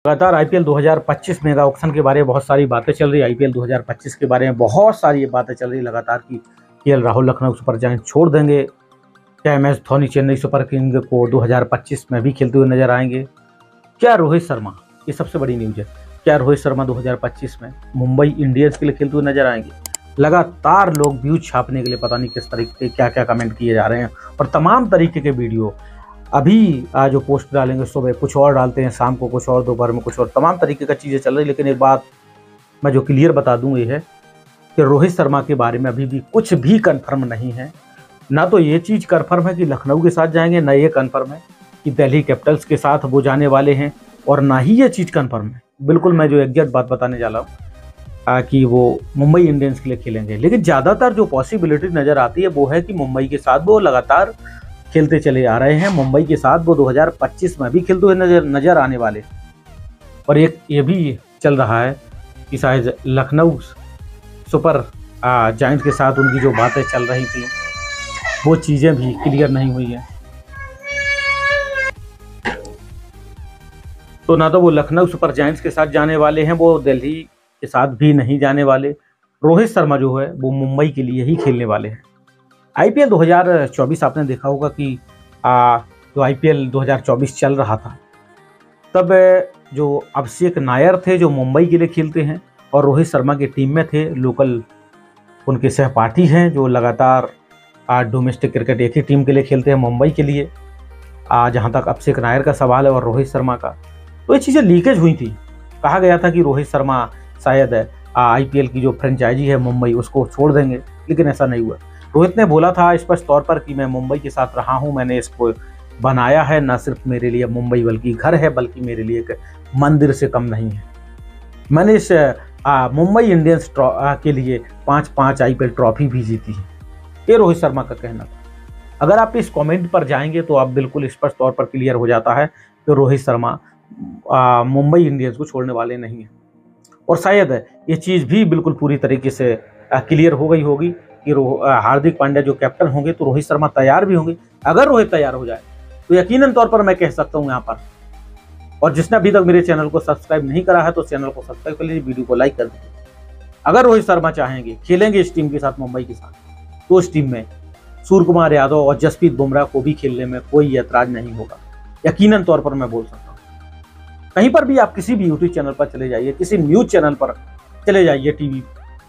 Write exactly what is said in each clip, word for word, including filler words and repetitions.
लगातार आईपीएल दो हज़ार पच्चीस मेगा ऑक्शन के बारे में बहुत सारी बातें चल रही है। आईपीएल दो हज़ार पच्चीस के बारे में बहुत सारी बातें चल रही है लगातार कि KL Rahul Lucknow super giants छोड़ देंगे, क्या M S Dhoni Chennai super king को दो हज़ार पच्चीस में भी खेलते हुए नजर आएंगे, क्या रोहित शर्मा, ये सबसे बड़ी न्यूज है, क्या रोहित शर्मा दो हज़ार पच्चीस में मुंबई इंडियंस के लिए खेलते हुए नजर आएंगे। लगातार लोग व्यूज छापने के लिए पता नहीं किस तरीके के क्या क्या कमेंट किए जा रहे हैं और तमाम तरीके के वीडियो अभी आज जो पोस्ट डालेंगे, सुबह कुछ और डालते हैं, शाम को कुछ और, दोपहर में कुछ और, तमाम तरीके का चीज़ें चल रही। लेकिन एक बात मैं जो क्लियर बता दूं ये है कि रोहित शर्मा के बारे में अभी भी कुछ भी कंफर्म नहीं है। ना तो ये चीज़ कंफर्म है कि लखनऊ के साथ जाएंगे, ना ये कंफर्म है कि दिल्ली कैपिटल्स के साथ वो जाने वाले हैं, और ना ही ये चीज़ कंफर्म है बिल्कुल मैं जो एग्जैक्ट बात बताने जा रहा हूँ कि वो मुंबई इंडियंस के लिए खेलेंगे। लेकिन ज़्यादातर जो पॉसिबिलिटी नज़र आती है वो है कि मुंबई के साथ वो लगातार खेलते चले आ रहे हैं, मुंबई के साथ वो दो हज़ार पच्चीस में भी खेलते हुए नजर नजर आने वाले। और एक ये भी चल रहा है कि शायद लखनऊ सुपर जायंट्स के साथ उनकी जो बातें चल रही थी वो चीज़ें भी क्लियर नहीं हुई हैं। तो ना तो वो लखनऊ सुपर जायंट्स के साथ जाने वाले हैं, वो दिल्ली के साथ भी नहीं जाने वाले। रोहित शर्मा जो है वो मुंबई के लिए ही खेलने वाले हैं। आईपीएल दो हज़ार चौबीस आपने देखा होगा कि आ, जो आईपीएल दो हज़ार चौबीस चल रहा था तब जो अभिषेक नायर थे जो मुंबई के लिए खेलते हैं और रोहित शर्मा की टीम में थे लोकल उनके सहपाठी हैं जो लगातार डोमेस्टिक क्रिकेट एक ही टीम के लिए खेलते हैं मुंबई के लिए। जहां तक अभिषेक नायर का सवाल है और रोहित शर्मा का, तो ये चीज़ें लीकेज हुई थी। कहा गया था कि रोहित शर्मा शायद आईपीएल की जो फ्रेंचाइजी है मुंबई उसको छोड़ देंगे, लेकिन ऐसा नहीं हुआ। रोहित ने बोला था स्पष्ट तौर पर कि मैं मुंबई के साथ रहा हूं, मैंने इसको बनाया है, न सिर्फ मेरे लिए मुंबई बल्कि घर है, बल्कि मेरे लिए एक मंदिर से कम नहीं है। मैंने इस मुंबई इंडियंस के लिए पांच पांच आईपीएल ट्रॉफी भी जीती है, ये रोहित शर्मा का कहना था। अगर आप इस कमेंट पर जाएंगे तो आप बिल्कुल स्पष्ट तौर पर क्लियर हो जाता है कि रोहित शर्मा मुंबई इंडियंस को छोड़ने वाले नहीं हैं। और शायद ये चीज़ भी बिल्कुल पूरी तरीके से क्लियर हो गई होगी कि हार्दिक पांड्या जो कैप्टन होंगे तो रोहित शर्मा तैयार भी होंगे। अगर रोहित तैयार हो जाए तो यकीनन तौर पर मैं कह सकता हूं यहाँ पर, और जिसने अभी तक मेरे चैनल को सब्सक्राइब नहीं करा है तो चैनल को सब्सक्राइब कर लीजिए, वीडियो को लाइक कर दीजिए। अगर रोहित शर्मा चाहेंगे खेलेंगे इस टीम के साथ मुंबई के साथ, तो इस टीम में सूर्य कुमार यादव और जसप्रीत बुमराह को भी खेलने में कोई ऐतराज नहीं होगा, यकीनन तौर पर मैं बोल सकता हूँ। कहीं पर भी आप किसी भी यूट्यूब चैनल पर चले जाइए, किसी न्यूज चैनल पर चले जाइए, टीवी,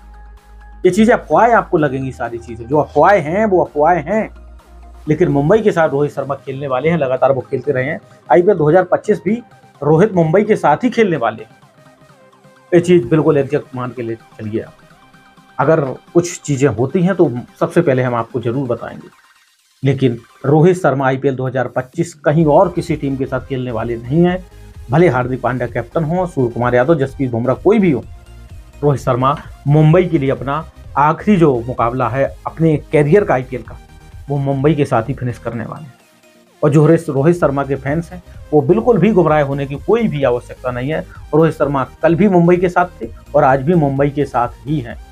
ये चीज़ें अफवाहें आपको लगेंगी। सारी चीज़ें जो अफवाहें हैं वो अफवाहें हैं, लेकिन मुंबई के साथ रोहित शर्मा खेलने वाले हैं, लगातार वो खेलते रहे हैं। आईपीएल दो हज़ार पच्चीस भी रोहित मुंबई के साथ ही खेलने वाले हैं, ये चीज़ बिल्कुल एग्जैक्ट मान के ले चलिए आप। अगर कुछ चीज़ें होती हैं तो सबसे पहले हम आपको जरूर बताएंगे, लेकिन रोहित शर्मा आईपीएल दो हज़ार पच्चीस कहीं और किसी टीम के साथ खेलने वाले नहीं हैं। भले हार्दिक पांड्या कैप्टन हो, सूर्य कुमार यादव, जसप्रीत बुमराह, कोई भी हो, रोहित शर्मा मुंबई के लिए अपना आखिरी जो मुकाबला है अपने कैरियर का आईपीएल का, वो मुंबई के साथ ही फिनिश करने वाले हैं। और जो रोहित शर्मा के फैंस हैं वो बिल्कुल भी गुमराह होने की कोई भी आवश्यकता नहीं है। रोहित शर्मा कल भी मुंबई के साथ थे और आज भी मुंबई के साथ ही हैं।